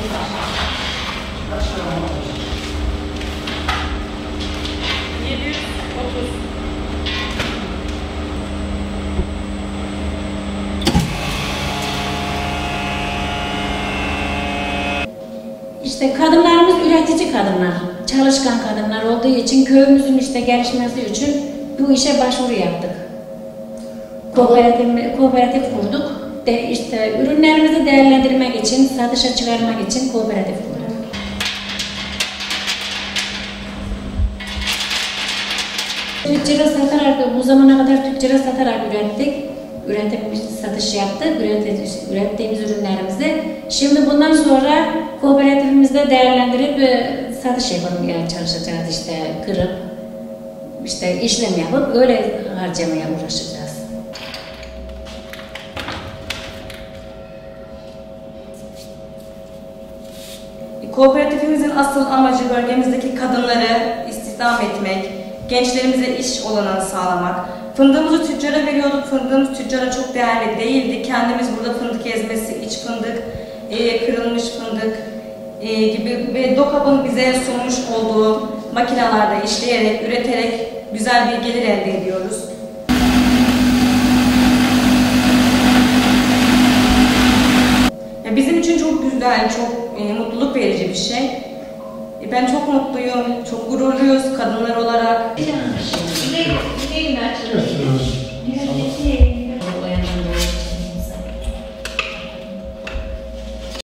İşte kadınlarımız üretici kadınlar, çalışkan kadınlar olduğu için köyümüzün işte gelişmesi için bu işe başvuru yaptık. Kooperatif kurduk. İşte ürünlerimizi değerlendirmek için, satışa çıkarmak için kooperatif kurduk. Tüccara satarak, bu zamana kadar tüccara satarak üretip satış yaptık, ürettiğimiz ürünlerimizi. Şimdi bundan sonra kooperatifimizde değerlendirip satış yapmaya çalışacağız, işte kırıp, işte işlem yapıp öyle harcamaya uğraşacağız. Kooperatifimizin asıl amacı bölgemizdeki kadınları istihdam etmek, gençlerimize iş olanağı sağlamak. Fındığımızı tüccara veriyorduk, fındığımız tüccara çok değerli değildi. Kendimiz burada fındık ezmesi, iç fındık, kırılmış fındık gibi ve DOKAB'ın bize sunmuş olduğu makinalarda işleyerek, üreterek güzel bir gelir elde ediyoruz. Bizim için çok güzel, çok mutluluk verici bir şey. Ben çok mutluyum, çok gururluyuz kadınlar olarak.